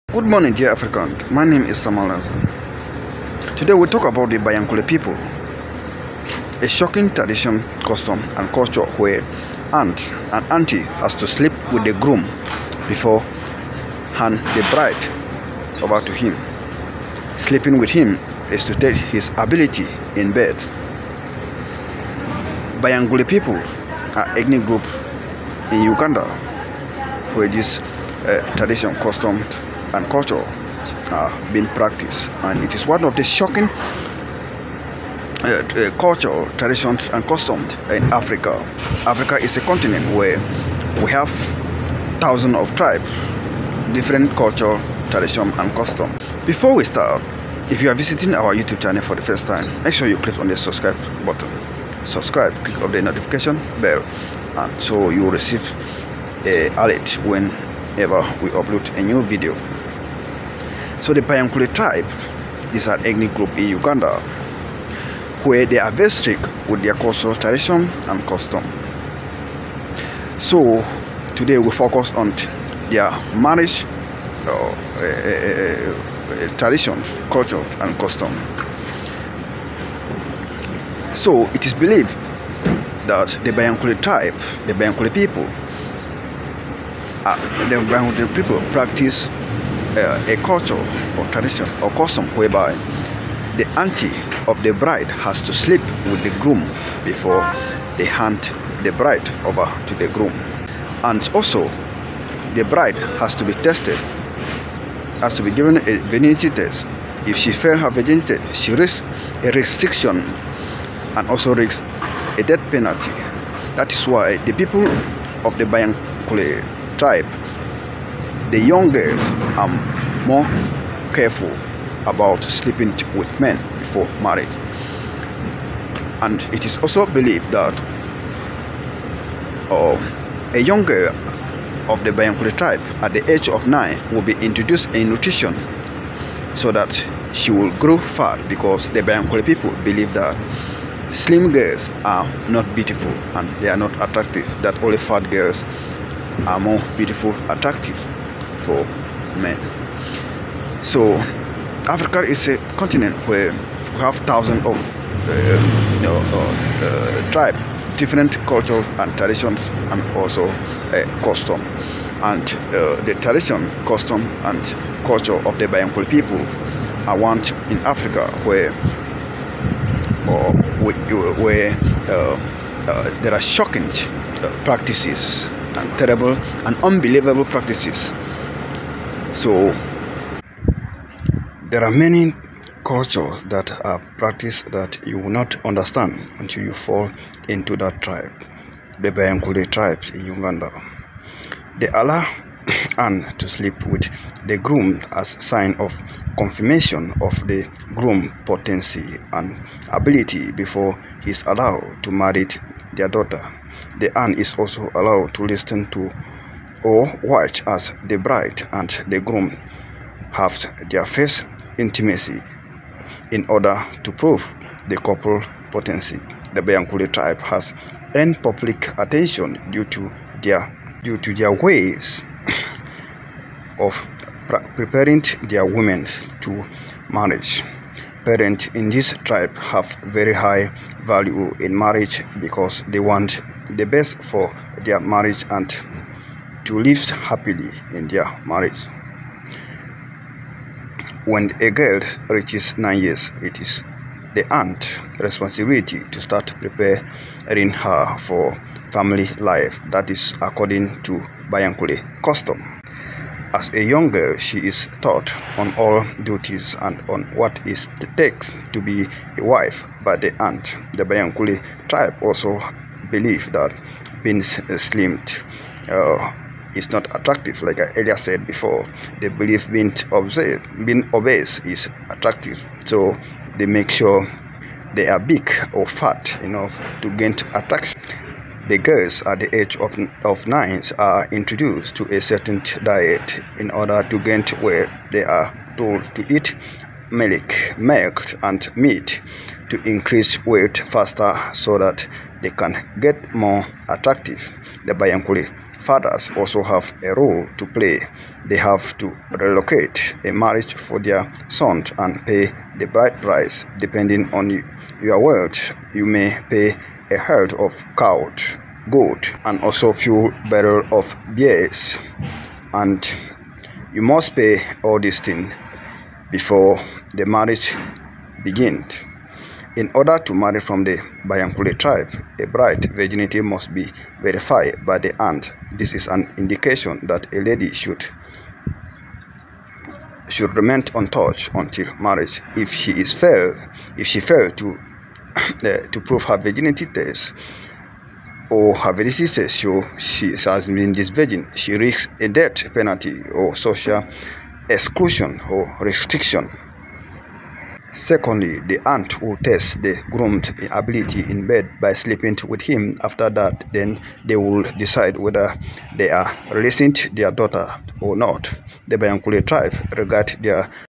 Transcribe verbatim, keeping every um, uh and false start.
Good morning, dear Africans. My name is Samuel Lanza. Today we talk about the Bayankole people, a shocking tradition, custom, and culture where aunt and auntie has to sleep with the groom before hand the bride over to him. Sleeping with him is to take his ability in bed. Bayankole people are ethnic group in Uganda where this uh, tradition, custom, and culture are being practiced, and it is one of the shocking uh, uh, culture, traditions, and customs in Africa. Africa is a continent where we have thousands of tribes, different culture, tradition, and custom. Before we start, if you are visiting our YouTube channel for the first time, make sure you click on the subscribe button. Subscribe, click on the notification bell, and so you will receive a alert whenever we upload a new video. So the Bayankole tribe is an ethnic group in Uganda where they are very strict with their cultural tradition and custom. So today we focus on their marriage uh, uh, uh, traditions, culture, and custom. So it is believed that the Bayankole tribe, the Bayankole people, uh, the Bayankole people practice Uh, a culture or tradition or custom whereby the auntie of the bride has to sleep with the groom before they hand the bride over to the groom. And also the bride has to be tested, has to be given a virginity test. If she fails her virginity, she risks a restriction and also risks a death penalty. That is why the people of the Bayankole tribe, the young girls, are more careful about sleeping with men before marriage. And it is also believed that uh, a young girl of the Bayankole tribe at the age of nine will be introduced in nutrition so that she will grow fat, because the Bayankole people believe that slim girls are not beautiful and they are not attractive, that only fat girls are more beautiful, attractive for men. So Africa is a continent where we have thousands of uh, you know, uh, uh, tribes, different cultures and traditions, and also uh, custom. And uh, the tradition, custom, and culture of the Bayankole people are one in Africa where uh, where uh, uh, there are shocking uh, practices and terrible and unbelievable practices. So there are many cultures that are practiced that you will not understand until you fall into that tribe, the Bayankole tribes in Uganda. They allow Anne to sleep with the groom as sign of confirmation of the groom potency and ability before he is allowed to marry their daughter. The Anne is also allowed to listen to or watch as the bride and the groom have their first intimacy in order to prove the couple potency. The Bayankole tribe has earned public attention due to their due to their ways of preparing their women to marriage. Parents in this tribe have very high value in marriage because they want the best for their marriage and to live happily in their marriage. When a girl reaches nine years, it is the aunt's responsibility to start preparing her for family life. That is according to Bayankole custom. As a young girl, she is taught on all duties and on what it takes to be a wife by the aunt. The Bayankole tribe also believe that being slimmed uh, is not attractive, like I earlier said before. They believe being obese, being obese is attractive, so they make sure they are big or fat enough to gain attraction. The girls at the age of, of nine are introduced to a certain diet in order to gain weight. They are told to eat milk, milk and meat to increase weight faster so that they can get more attractive. The Bayankole fathers also have a role to play they have to relocate a marriage for their son and pay the bride price. Depending on your wealth, you may pay a herd of cow, goat, and also few barrel of beers. And you must pay all these things before the marriage begins. In order to marry from the Bayankule tribe, a bride's virginity must be verified by the aunt. This is an indication that a lady should should remain untouched until marriage. If she is fail, if she failed to uh, to prove her virginity test, or her virginity test show she has been this virgin, she risks a death penalty or social exclusion or restriction. Secondly, the aunt will test the groom's ability in bed by sleeping with him. After that, then they will decide whether they are releasing their daughter or not. The Bayankule tribe regard their